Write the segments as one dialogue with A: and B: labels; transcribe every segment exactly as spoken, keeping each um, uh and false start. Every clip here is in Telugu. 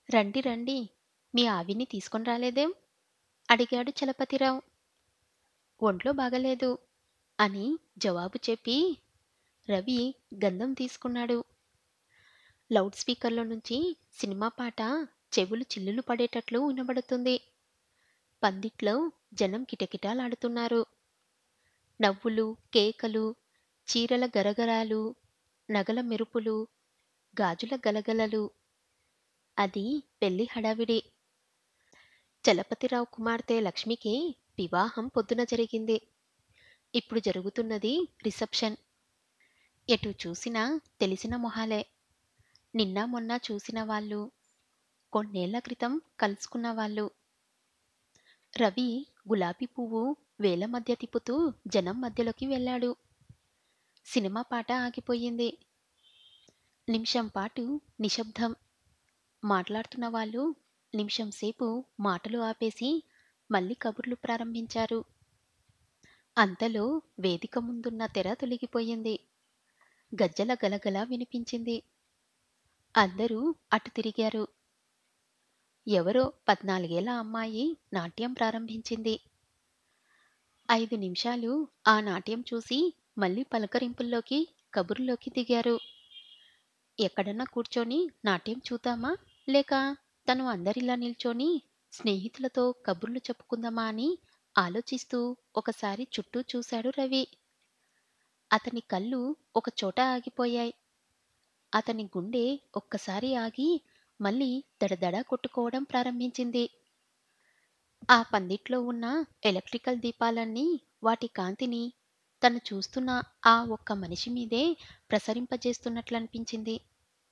A: రండి రండి, మీ ఆవిని తీసుకొని రాలేదేం? అడిగాడు చలపతిరావు. ఒంట్లో బాగలేదు అని జవాబు చెప్పి రవి గంధం తీసుకున్నాడు. లౌడ్ స్పీకర్లో నుంచి సినిమా పాట చెవులు చిల్లులు పడేటట్లు వినబడుతుంది. పందిట్లో జనం కిటకిటాలాడుతున్నారు. నవ్వులు, కేకలు, చీరల గరగరాలు, నగల మెరుపులు, గాజుల గలగలలు. అది పెళ్లి హడావిడి. చలపతిరావు కుమార్తె లక్ష్మికి వివాహం పొద్దున జరిగింది. ఇప్పుడు జరుగుతున్నది రిసెప్షన్. ఎటు చూసినా తెలిసిన మొహాలే. నిన్న మొన్న చూసిన వాళ్ళు, కొన్నేళ్ల క్రితం కలుసుకున్న వాళ్ళు. రవి గులాబీ పువ్వు వేల మధ్య తిప్పుతూ జనం మధ్యలోకి వెళ్ళాడు. సినిమా పాట ఆగిపోయింది. నిమిషం పాటు నిశ్శబ్దం. మాట్లాడుతున్న వాళ్ళు నిమిషం సేపు మాటలు ఆపేసి మళ్ళీ కబుర్లు ప్రారంభించారు. అంతలో వేదిక ముందున్న తెర తొలగిపోయింది. గజ్జల గలగల వినిపించింది. అందరూ అటు తిరిగారు. ఎవరో పద్నాలుగేళ్ల అమ్మాయి నాట్యం ప్రారంభించింది. ఐదు నిమిషాలు ఆ నాట్యం చూసి మళ్ళీ పలకరింపుల్లోకి, కబుర్లోకి దిగారు. ఎక్కడన్నా కూర్చొని నాట్యం చూద్దామా, లేక తను అందరిలా నిల్చొని స్నేహితులతో కబుర్లు చెప్పుకుందామా అని ఆలోచిస్తూ ఒకసారి చుట్టూ చూశాడు రవి. అతని కళ్ళు ఒకచోట ఆగిపోయాయి. అతని గుండె ఒక్కసారి ఆగి మళ్ళీ దడదడ కొట్టుకోవడం ప్రారంభించింది. ఆ పందిట్లో ఉన్న ఎలక్ట్రికల్ దీపాలన్నీ వాటి కాంతిని తను చూస్తున్న ఆ ఒక్క మనిషి మీదే ప్రసరింపజేస్తున్నట్లనిపించింది.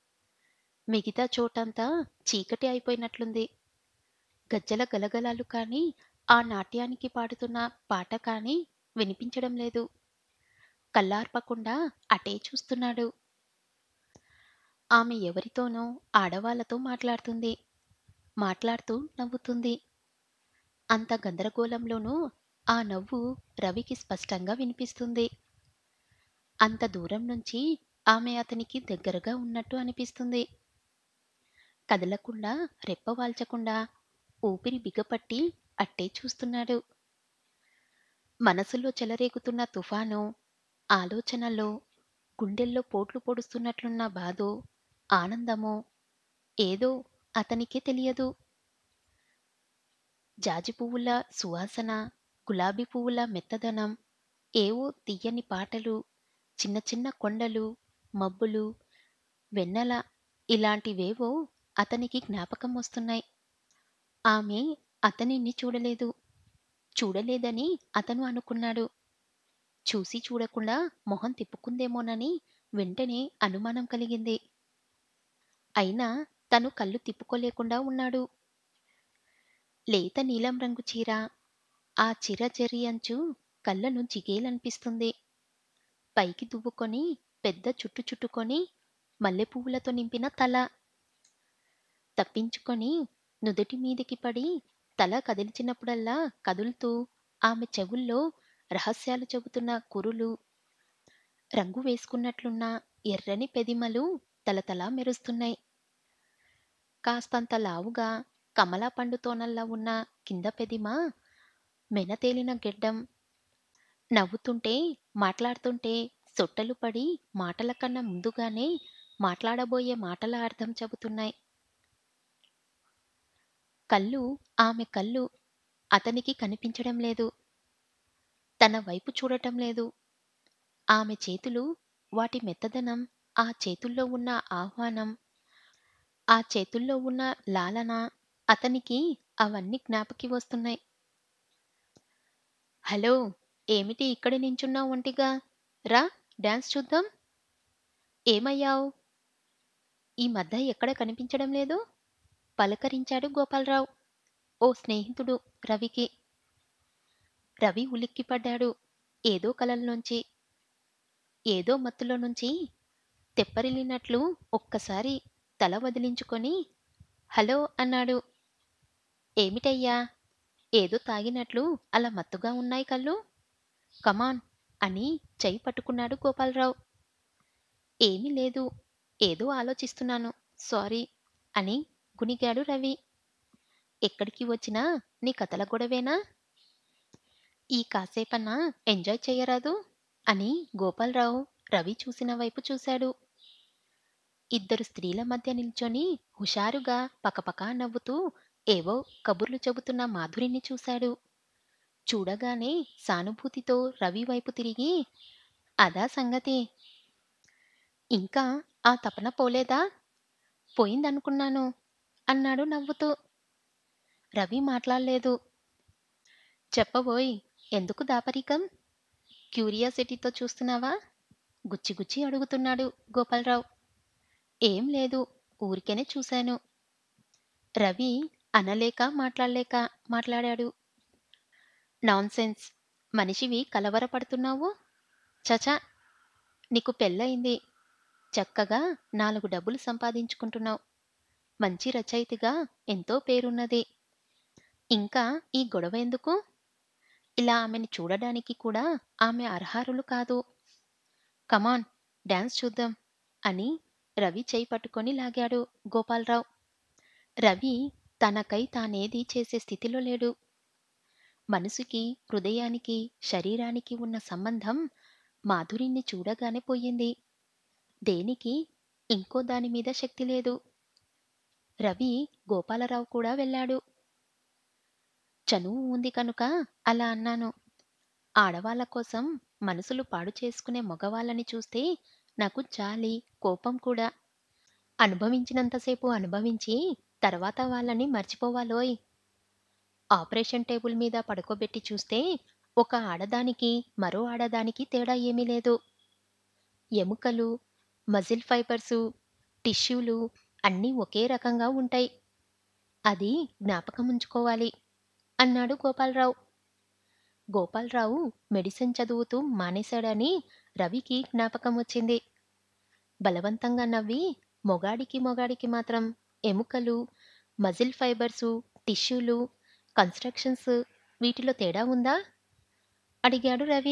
A: మిగతా చోటంతా చీకటి అయిపోయినట్లుంది. గజ్జల గలగలాలు కానీ, ఆ నాట్యానికి పాడుతున్న పాట కానీ వినిపించడం లేదు. కళ్ళార్పకుండా అటే చూస్తున్నాడు. ఆమె ఎవరితోనో ఆడవాళ్లతో మాట్లాడుతుంది. మాట్లాడుతూ నవ్వుతుంది. అంత గందరగోళంలోనూ ఆ నవ్వు రవికి స్పష్టంగా వినిపిస్తుంది. అంత దూరం నుంచి ఆమె అతనికి దగ్గరగా ఉన్నట్టు అనిపిస్తుంది. కదలకుండా, రెప్పవాల్చకుండా, ఊపిరి బిగపట్టి అట్టే చూస్తున్నాడు. మనసులో చెలరేగుతున్న తుఫాను, ఆలోచనలో, గుండెల్లో పోట్లు పొడుస్తున్నట్లున్న బాధో, ఆనందమో ఏదో అతనికే తెలియదు. జాజి పువ్వుల సువాసన, గులాబీ పువ్వుల మెత్తదనం, ఏవో తీయని పాటలు, చిన్న చిన్న కొండలు, మబ్బులు, వెన్నెల ఇలాంటివేవో అతనికి జ్ఞాపకం వస్తున్నాయి. ఆమె అతనిని చూడలేదు. చూడలేదని అతను అనుకున్నాడు. చూసి చూడకుండా మొహం తిప్పుకుందేమోనని వెంటనే అనుమానం కలిగింది. అయినా తను కళ్ళు తిప్పుకోలేకుండా ఉన్నాడు. లేత నీలం రంగు చీర, ఆ చీర జరీ అంచు కళ్ళను జిగేలనిపిస్తుంది. పైకి దువ్వుకొని పెద్ద చుట్టు చుట్టుకొని మల్లెపువ్వులతో నింపిన తల, తప్పించుకొని నుదుటి మీదికి పడి తల కదిల్చినప్పుడల్లా కదులుతూ ఆమె చెవుల్లో రహస్యాలు చెబుతున్న కురులు, రంగు వేసుకున్నట్లున్న ఎర్రని పెదిమలు తలతలా మెరుస్తున్నాయి. కాస్తంత లావుగా కమలా పండుతోనల్లా ఉన్న కింద పెదిమ, మెనతేలిన గెడ్డం, నవ్వుతుంటే, మాట్లాడుతుంటే సొట్టలు పడి మాటల కన్నా ముందుగానే మాట్లాడబోయే మాటల అర్థం చెబుతున్నాయి. కళ్ళు, ఆమె కళ్ళు అతనికి కనిపించడం లేదు. తన వైపు చూడటం లేదు. ఆమె చేతులు, వాటి మెత్తదనం, ఆ చేతుల్లో ఉన్న ఆహ్వానం, ఆ చేతుల్లో ఉన్న లాలన అతనికి అవన్నీ జ్ఞాపకి వస్తున్నాయి. హలో, ఏమిటి ఇక్కడ నించున్నావు ఒంటిగా? రా, డాన్స్ చూద్దాం. ఏమయ్యావ్? ఈ మధ్య ఎక్కడ కనిపించడం లేదు? పలకరించాడు గోపాలరావు, ఓ స్నేహితుడు రవికి. రవి ఉలిక్కిపడ్డాడు. ఏదో కలల్లోంచి, ఏదో మత్తులో నుంచి తెప్పరిల్లినట్లు ఒక్కసారి తల వదిలించుకొని హలో అన్నాడు. ఏమిటయ్యా, ఏదో తాగినట్లు అలా మత్తుగా ఉన్నాయి కళ్ళు? కమాన్ అని చెయ్యి పట్టుకున్నాడు గోపాలరావు. ఏమీ లేదు, ఏదో ఆలోచిస్తున్నాను, సారీ అని కునిగాడు రవి. ఎక్కడికి వచ్చినా నీ కథల గొడవేనా? ఈ కాసేపన్నా ఎంజాయ్ చెయ్యరాదూ? అని గోపాల్రావు రవి చూసిన వైపు చూశాడు. ఇద్దరు స్త్రీల మధ్య నిల్చొని హుషారుగా పకపకా నవ్వుతూ ఏవో కబుర్లు చెబుతున్న మాధురిని చూశాడు. చూడగానే సానుభూతితో రవి వైపు తిరిగి, అదా సంగతి! ఇంకా ఆ తపన పోలేదా? పోయిందనుకున్నాను అన్నాడు నవ్వుతూ. రవి మాట్లాడలేదు. చెప్పబోయ్, ఎందుకు దాపరికం? క్యూరియాసిటీతో చూస్తున్నావా? గుచ్చి గుచ్చి అడుగుతున్నాడు గోపాల్రావు. ఏం లేదు, ఊరికేనే చూశాను. రవి అనలేక మాట్లాడలేక మాట్లాడాడు. నాన్సెన్స్! మనిషివి కలవరపడుతున్నావు? చచ! నీకు పెళ్ళయింది. చక్కగా నాలుగు డబ్బులు సంపాదించుకుంటున్నావు. మంచి రచయితగా ఎంతో పేరున్నది. ఇంకా ఈ గొడవ ఎందుకు? ఇలా ఆమెని చూడడానికి కూడా ఆమె అర్హులు కాదు. కమాన్, డాన్స్ చూద్దాం అని రవి చేయి పట్టుకొని లాగాడు గోపాల్రావు. రవి తనకై తానేది చేసే స్థితిలో లేడు. మనసుకి, హృదయానికి, శరీరానికి ఉన్న సంబంధం మాధురిని చూడగానే పోయింది. దేనికి ఇంకో దానిమీద శక్తి లేదు. రవి గోపాలరావు కూడా వెళ్ళాడు. చనువు ఉంది కనుక అలా అన్నాను. ఆడవాళ్ల కోసం మనసులు పాడు చేసుకునే మగవాళ్ళని చూస్తే నాకు జాలి, కోపం కూడా. అనుభవించినంతసేపు అనుభవించి తర్వాత వాళ్ళని మర్చిపోవాలోయ్. ఆపరేషన్ టేబుల్ మీద పడుకోబెట్టి చూస్తే ఒక ఆడదానికి మరో ఆడదానికి తేడా ఏమీ లేదు. ఎముకలు, మజిల్ ఫైబర్సు, టిష్యూలు అన్నీ ఒకే రకంగా ఉంటాయి. అది జ్ఞాపకముంచుకోవాలి అన్నాడు గోపాల్రావు. గోపాల్రావు మెడిసిన్ చదువుతూ మానేశాడని రవికి జ్ఞాపకం వచ్చింది. బలవంతంగా నవ్వి, మొగాడికి మొగాడికి మాత్రం ఎముకలు, మజిల్ ఫైబర్సు, టిష్యూలు, కన్స్ట్రక్షన్స్ వీటిలో తేడా ఉందా? అడిగాడు రవి.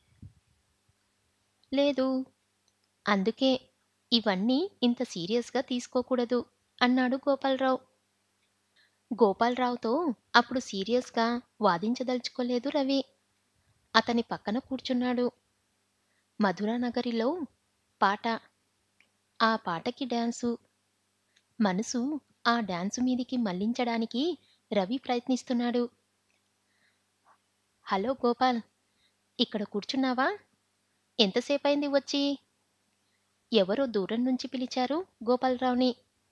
A: లేదు. అందుకే ఇవన్నీ ఇంత సీరియస్గా తీసుకోకూడదు అన్నాడు గోపాల్రావు. గోపాల్రావుతో అప్పుడు సీరియస్గా వాదించదలుచుకోలేదు రవి. అతని పక్కన కూర్చున్నాడు. మధురానగరిలో పాట. ఆ పాటకి డాన్సు. మనసు ఆ డాన్సు మీదికి మళ్లించడానికి రవి ప్రయత్నిస్తున్నాడు. హలో గోపాల్, ఇక్కడ కూర్చున్నావా? ఎంతసేపైంది వచ్చి? ఎవరో దూరం నుంచి పిలిచారు గోపాల్రావుని.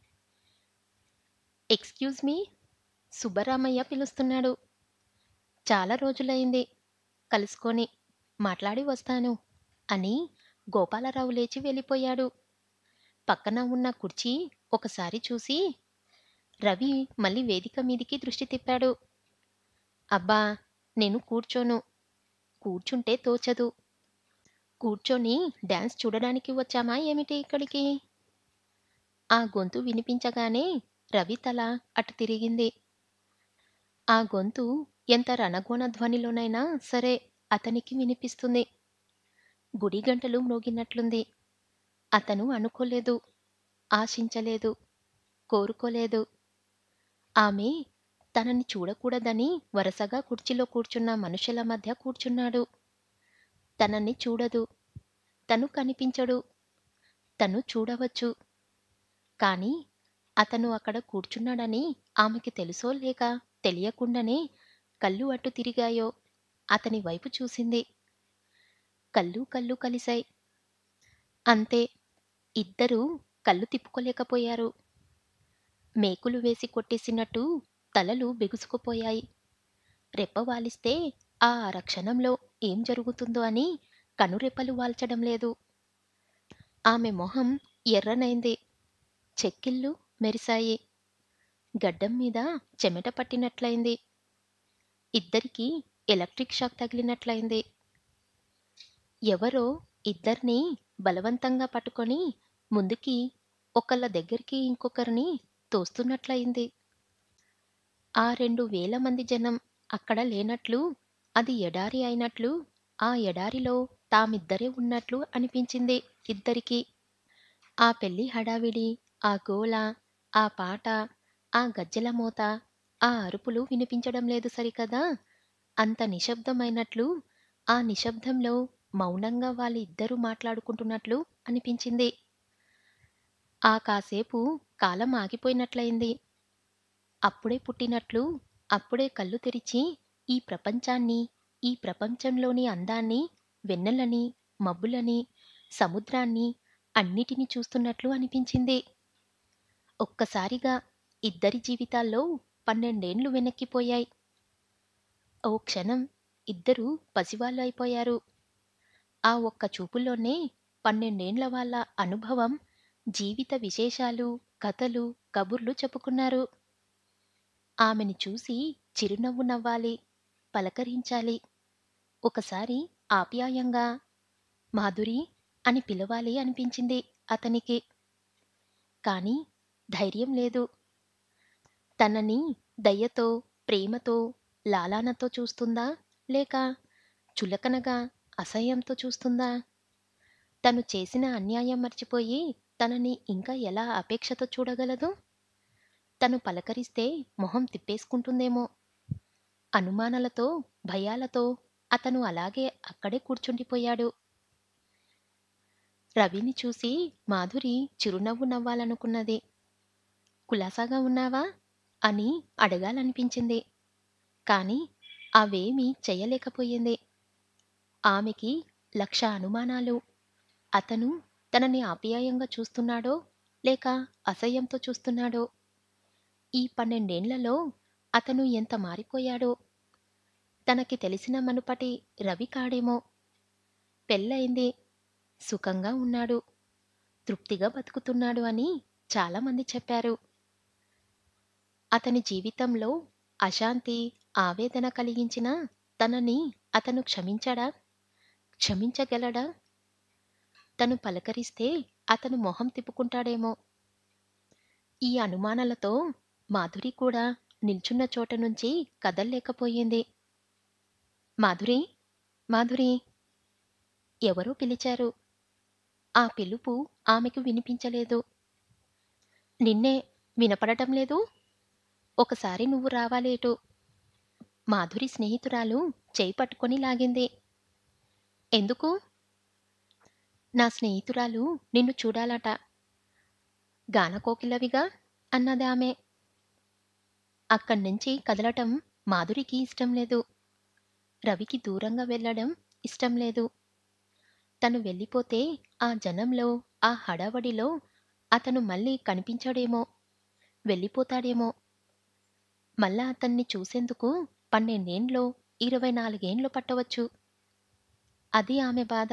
A: ఎక్స్క్యూజ్ మీ, సుబ్బరామయ్య పిలుస్తున్నాడు. చాలా రోజులైంది కలుసుకొని, మాట్లాడి వస్తాను అని గోపాలరావు లేచి వెళ్ళిపోయాడు. పక్కన ఉన్న కుర్చీ ఒకసారి చూసి రవి మళ్ళీ వేదిక మీదికి దృష్టి తిప్పాడు. అబ్బా, నేను కూర్చోను. కూర్చుంటే తోచదు. కూర్చొని డాన్స్ చూడడానికి వచ్చామా ఏమిటి ఇక్కడికి? ఆ గొంతు వినిపించగానే రవి తల అటు తిరిగింది. ఆ గొంతు ఎంత రణగొణ ధ్వనిలోనైనా సరే అతనికి వినిపిస్తుంది. గుడి గంటలు మ్రోగినట్లుంది. అతను అనుకోలేదు, ఆశించలేదు, కోరుకోలేదు. ఆమె తనని చూడకూడదని వరుసగా కుర్చీలో కూర్చున్న మనుషుల మధ్య కూర్చున్నాడు. తనని చూడదు, తను కనిపించడు, తను చూడవచ్చు. కానీ అతను అక్కడ కూర్చున్నాడని ఆమెకి తెలుసో లేక తెలియకుండానే కళ్ళు అటు తిరిగాయో అతని వైపు చూసింది. కళ్ళు కళ్ళు కలిశాయి. అంతే, ఇద్దరూ కళ్ళు తిప్పుకోలేకపోయారు. మేకులు వేసి కొట్టేసినట్టు తలలు బిగుసుకుపోయాయి. రెప్పవాలిస్తే ఆ అరక్షణంలో ఏం జరుగుతుందో అని కనురెప్పలు వాల్చడం లేదు. ఆమె మొహం ఎర్రనైంది. చెక్కిళ్ళు మెరిశాయి. గడ్డం మీద చెమట పట్టినట్లయింది. ఇద్దరికీ ఎలక్ట్రిక్ షాక్ తగిలినట్లయింది. ఎవరో ఇద్దర్నీ బలవంతంగా పట్టుకొని ముందుకి, ఒకళ్ళ దగ్గరికి ఇంకొకరిని తోస్తున్నట్లయింది. ఆ రెండు వేల మంది జనం అక్కడ లేనట్లు, అది ఎడారి అయినట్లు, ఆ ఎడారిలో తామిద్దరే ఉన్నట్లు అనిపించింది ఇద్దరికీ. ఆ పెళ్లి హడావిడి, ఆ గోల, ఆ పాట, ఆ గజ్జెల మోత, ఆ అరుపులు వినిపించడం లేదు సరికదా! అంత నిశ్శబ్దమైనట్లు, ఆ నిశ్శబ్దంలో మౌనంగా వాళ్ళిద్దరూ మాట్లాడుకుంటున్నట్లు అనిపించింది. ఆ కాసేపు కాలం ఆగిపోయినట్లయింది. అప్పుడే పుట్టినట్లు, అప్పుడే కళ్ళు తెరిచి ఈ ప్రపంచాన్ని, ఈ ప్రపంచంలోని అందాన్ని, వెన్నెలని, మబ్బులని, సముద్రాన్ని అన్నిటిని చూస్తున్నట్లు అనిపించింది. ఒక్కసారిగా ఇద్దరి జీవితాల్లో పన్నెండేండ్లు వెనక్కిపోయాయి. ఓ క్షణం ఇద్దరూ పసివాళ్ళు అయిపోయారు. ఆ ఒక్క చూపులోనే పన్నెండేండ్ల వాళ్ళ అనుభవం, జీవిత విశేషాలు, కథలు, కబుర్లు చెప్పుకున్నారు. ఆమెని చూసి చిరునవ్వు నవ్వాలి, పలకరించాలి, ఒకసారి ఆప్యాయంగా మాధురి అని పిలవాలి అనిపించింది అతనికి. కాని ధైర్యం లేదు. తనని దయతో, ప్రేమతో, లాలానతో చూస్తుందా? లేక చులకనగా, అసహ్యంతో చూస్తుందా? తను చేసిన అన్యాయం మర్చిపోయి తనని ఇంకా ఎలా అపేక్షతో చూడగలదు? తను పలకరిస్తే మొహం తిప్పేసుకుంటుందేమో! అనుమానాలతో, భయాలతో అతను అలాగే అక్కడే కూర్చుండిపోయాడు. రవిని చూసి మాధురి చిరునవ్వు నవ్వాలనుకున్నది. కులాసాగా ఉన్నావా? అని అడగాలనిపించింది. కాని అవేమీ చెయ్యలేకపోయింది. ఆమెకి లక్ష అనుమానాలు. అతను తనని ఆప్యాయంగా చూస్తున్నాడో, లేక అసహ్యంతో చూస్తున్నాడో? ఈ పన్నెండేండ్లలో అతను ఎంత మారిపోయాడో? తనకి తెలిసిన మునుపటి రవి కాడేమో! పెళ్ళయింది. సుఖంగా ఉన్నాడు. తృప్తిగా బతుకుతున్నాడు అని చాలామంది చెప్పారు. అతని జీవితంలో అశాంతి, ఆవేదన కలిగించిన తనని అతను క్షమించడా? క్షమించగలడా? తను పలకరిస్తే అతను మొహం తిప్పుకుంటాడేమో! ఈ అనుమానాలతో మాధురి కూడా నిల్చున్న చోట నుంచి కదల్లేకపోయింది. మాధురీ! మాధురీ! ఎవరో పిలిచారు. ఆ పిలుపు ఆమెకు వినిపించలేదు. నిన్నే వినపడటం లేదు? ఒకసారి నువ్వు రావాలేటు. మాధురి స్నేహితురాలు చేయి పట్టుకొని లాగింది. ఎందుకు? నా స్నేహితురాలు నిన్ను చూడాలట. గానకోకిలవిగా అన్నదామె. అక్కడ్నుంచి కదలటం మాధురికి ఇష్టం లేదు. రవికి దూరంగా వెళ్ళడం ఇష్టం లేదు. తను వెళ్ళిపోతే ఆ జనంలో, ఆ హడావడిలో అతను మళ్ళీ కనిపించడేమో, వెళ్ళిపోతాడేమో. మళ్ళా అతన్ని చూసేందుకు పన్నెండేండ్లో, ఇరవై నాలుగేండ్లు పట్టవచ్చు. అది ఆమె బాధ.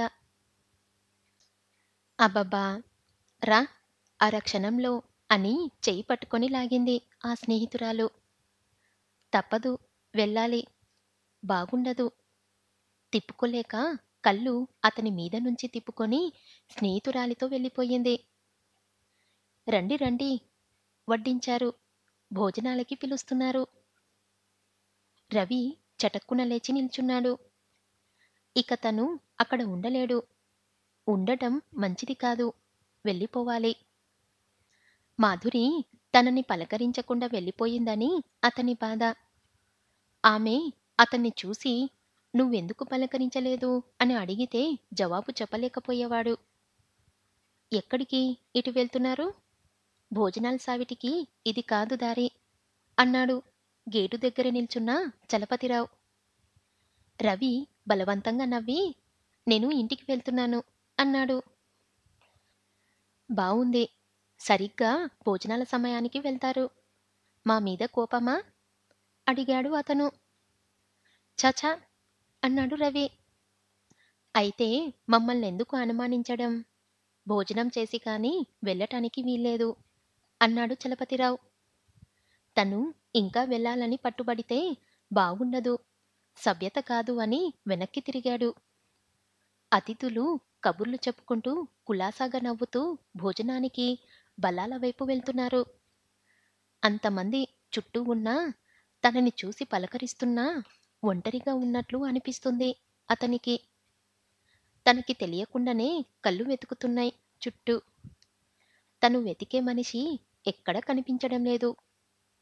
A: అబ్బబ్బా! రా అరక్షణంలో అని చెయ్యి పట్టుకొని లాగింది ఆ స్నేహితురాలు. తప్పదు, వెళ్ళాలి. బాగుండదు. తిప్పుకోలేక కళ్ళు అతని మీద నుంచి తిప్పుకొని స్నేహితురాలితో వెళ్ళిపోయింది. రండి రండి, వడ్డించారు. భోజనాలకి పిలుస్తున్నారు. రవి చటక్కున లేచి నిల్చున్నాడు. ఇక తను అక్కడ ఉండలేడు. ఉండటం మంచిది కాదు. వెళ్ళిపోవాలి. మాధురి తనని పలకరించకుండా వెళ్ళిపోయిందని అతని బాధ. ఆమె అతన్ని చూసి నువ్వెందుకు పలకరించలేదు అని అడిగితే జవాబు చెప్పలేకపోయేవాడు. ఎక్కడికి ఇటు వెళ్తున్నారు? భోజనాల సావిటికి ఇది కాదు దారి అన్నాడు గేటు దగ్గర నిల్చున్న చలపతిరావు. రవి బలవంతంగా నవ్వి నేను ఇంటికి వెళ్తున్నాను అన్నాడు. బావుంది. సరిగ్గా భోజనాల సమయానికి వెళ్తారు. మా మీద కోపమా? అడిగాడు అతను. ఛ! ఛ! అన్నాడు రవి. అయితే మమ్మల్నెందుకు అనుమానించడం? భోజనం చేసి కాని వెళ్ళటానికి వీల్లేదు అన్నాడు చలపతిరావు. తను ఇంకా వెళ్ళాలని పట్టుబడితే బాగుండదు, సభ్యత కాదు అని వెనక్కి తిరిగాడు. అతిథులు కబుర్లు చెప్పుకుంటూ కులాసాగా నవ్వుతూ భోజనానికి బల్లాల వైపు వెళ్తున్నారు. అంతమంది చుట్టూ ఉన్నా తనని చూసి పలకరిస్తున్నా ఒంటరిగా ఉన్నట్లు అనిపిస్తుంది అతనికి. తనకి తెలియకుండానే కళ్ళు వెతుకుతున్నాయి చుట్టూ. తను వెతికే మనిషి ఎక్కడా కనిపించడం లేదు.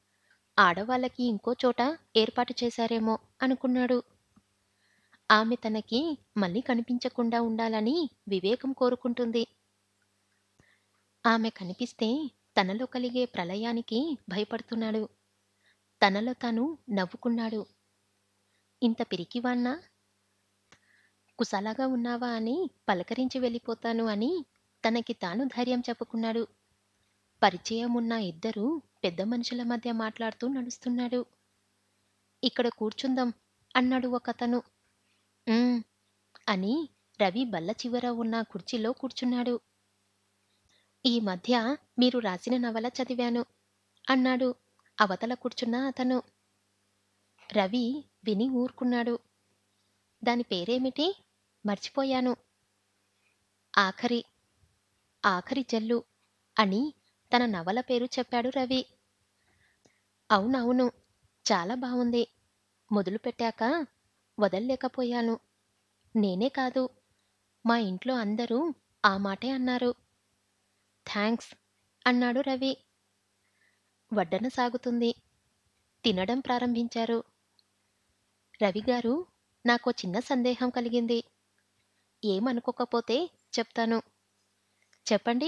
A: ఆడవాళ్ళకి ఇంకో చోట ఏర్పాటు చేశారేమో అనుకున్నాడు. ఆమె తనకి మళ్ళీ కనిపించకుండా ఉండాలని వివేకం కోరుకుంటుంది. ఆమె కనిపిస్తే తనలో కలిగే ప్రళయానికి భయపడుతున్నాడు. తనలో తాను నవ్వుకున్నాడు. ఇంత పిరికివాణ్ణా? కుశలగా ఉన్నావా అని పలకరించి వెళ్ళిపోతాను అని తనకి తాను ధైర్యం చెప్పుకున్నాడు. పరిచయం ఉన్న ఇద్దరు పెద్ద మనుషుల మధ్య మాట్లాడుతూ నడుస్తున్నాడు. ఇక్కడ కూర్చుందాం అన్నాడు ఒకతను. "ఉమ్" అని రవి బల్ల చివర ఉన్న కుర్చీలో కూర్చున్నాడు. ఈ మధ్య మీరు రాసిన నవల చదివాను అన్నాడు అవతల కూర్చున్న అతను. రవి విని ఊరుకున్నాడు. దాని పేరేమిటి? మర్చిపోయాను. ఆఖరి ఆఖరి జల్లు అని తన నవల పేరు చెప్పాడు రవి. అవునవును, చాలా బావుంది. మొదలుపెట్టాక వదల్లేకపోయాను. నేనే కాదు, మా ఇంట్లో అందరూ ఆ మాటే అన్నారు. థాంక్స్ అన్నాడు రవి. వడ్డన సాగుతుంది. తినడం ప్రారంభించారు. రవిగారు, నాకో చిన్న సందేహం కలిగింది. ఏమనుకోకపోతే చెప్తాను. చెప్పండి.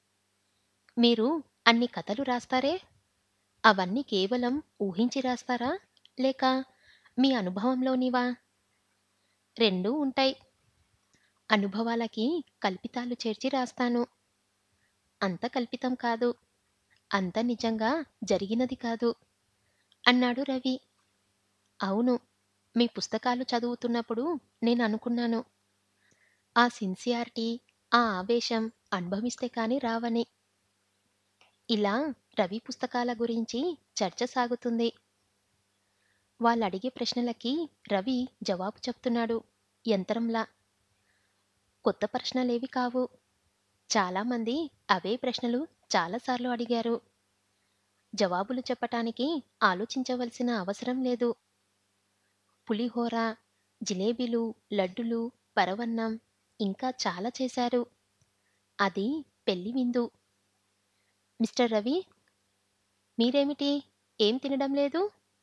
A: మీరు అన్ని కథలు రాస్తారే, అవన్నీ కేవలం ఊహించి రాస్తారా లేక మీ అనుభవంలోనివా? రెండూ ఉంటాయి. అనుభవాలకి కల్పితాలు చేర్చి రాస్తాను. అంత కల్పితం కాదు, అంత నిజంగా జరిగినది కాదు అన్నాడు రవి. అవును, మీ పుస్తకాలు చదువుతున్నప్పుడు నేను అనుకున్నాను, ఆ సిన్సియారిటీ, ఆ ఆవేశం అనుభవిస్తే కాని రావని. ఇలా రవి పుస్తకాల గురించి చర్చ సాగుతుంది. వాళ్ళడిగే ప్రశ్నలకి రవి జవాబు చెప్తున్నాడు యంత్రంలా. కొత్త ప్రశ్నలేవి కావు. చాలామంది అవే ప్రశ్నలు చాలాసార్లు అడిగారు. జవాబులు చెప్పటానికి ఆలోచించవలసిన అవసరం లేదు. పులిహోర, జిలేబీలు, లడ్డులు, పరవన్నం ఇంకా చాలా చేశారు. అది పెళ్లి విందు. మిస్టర్ రవి, మీరేమిటి ఏం తినడం లేదు?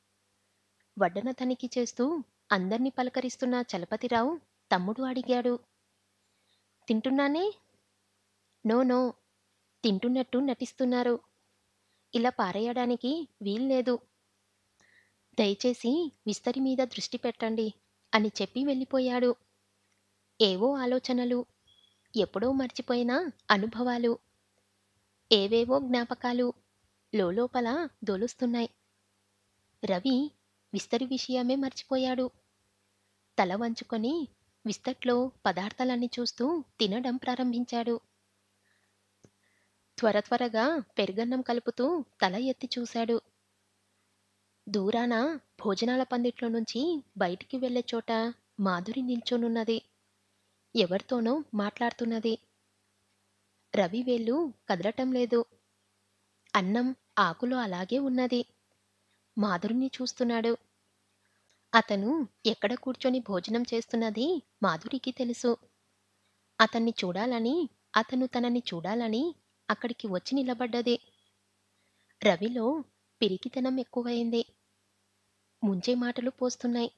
A: వడ్డన తనిఖీ చేస్తూ అందర్నీ పలకరిస్తున్న చలపతిరావు తమ్ముడు అడిగాడు. తింటున్నానే. నో నో, తింటున్నట్టు నటిస్తున్నారు. ఇలా పారేయడానికి వీల్లేదు. దయచేసి విస్తరి మీద దృష్టి పెట్టండి అని చెప్పి వెళ్ళిపోయాడు. ఏవో ఆలోచనలు, ఎప్పుడో మర్చిపోయిన అనుభవాలు, ఏవేవో జ్ఞాపకాలు లోలోపల దొలుస్తున్నాయి. రవి విస్తరి విషయమే మర్చిపోయాడు. తల వంచుకొని విస్తట్లో పదార్థాలన్నీ చూస్తూ తినడం ప్రారంభించాడు. త్వర త్వరగా పెరుగన్నం కలుపుతూ తల ఎత్తి చూశాడు. దూరాన భోజనాల పందిట్లో నుంచి బయటికి వెళ్లే చోట మాధురి నిల్చొనున్నది. ఎవరితోనో మాట్లాడుతున్నది. రవి వేళ్ళు కదలటం లేదు. అన్నం ఆకులో అలాగే ఉన్నది. మాధురిని చూస్తున్నాడు. అతను ఎక్కడ కూర్చొని భోజనం చేస్తున్నది మాధురికి తెలుసు. అతన్ని చూడాలని, అతను తనని చూడాలని అక్కడికి వచ్చి నిలబడ్డది. రవిలో పిరికితనం ఎక్కువైంది. ముంచే మాటలు పోస్తున్నాయి.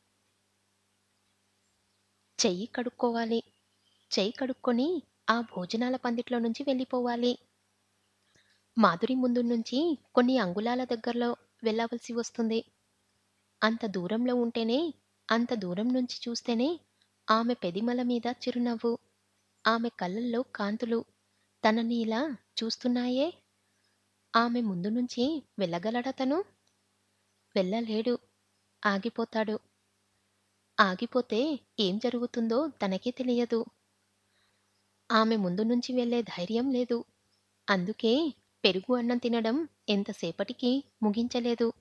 A: చెయ్యి కడుక్కోవాలి. చెయ్యి కడుక్కొని ఆ భోజనాల పందిట్లో నుంచి వెళ్ళిపోవాలి. మాధురి ముందు నుంచి కొన్ని అంగుళాల దగ్గరలో వెళ్ళవలసి వస్తుంది. అంత దూరంలో ఉంటేనే, అంత దూరం నుంచి చూస్తేనే ఆమె పెదిమల మీద చిరునవ్వు, ఆమె కళ్ళల్లో కాంతులు తనని ఇలా చూస్తున్నాయే. ఆమె ముందు నుంచి వెళ్ళగలడతను? వెళ్ళలేడు. ఆగిపోతాడు. ఆగిపోతే ఏం జరుగుతుందో తనకే తెలియదు. ఆమె ముందు నుంచి వెళ్ళే ధైర్యం లేదు. అందుకే పెరుగు అన్నం తినడం ఎంతసేపటికి ముగించలేదు.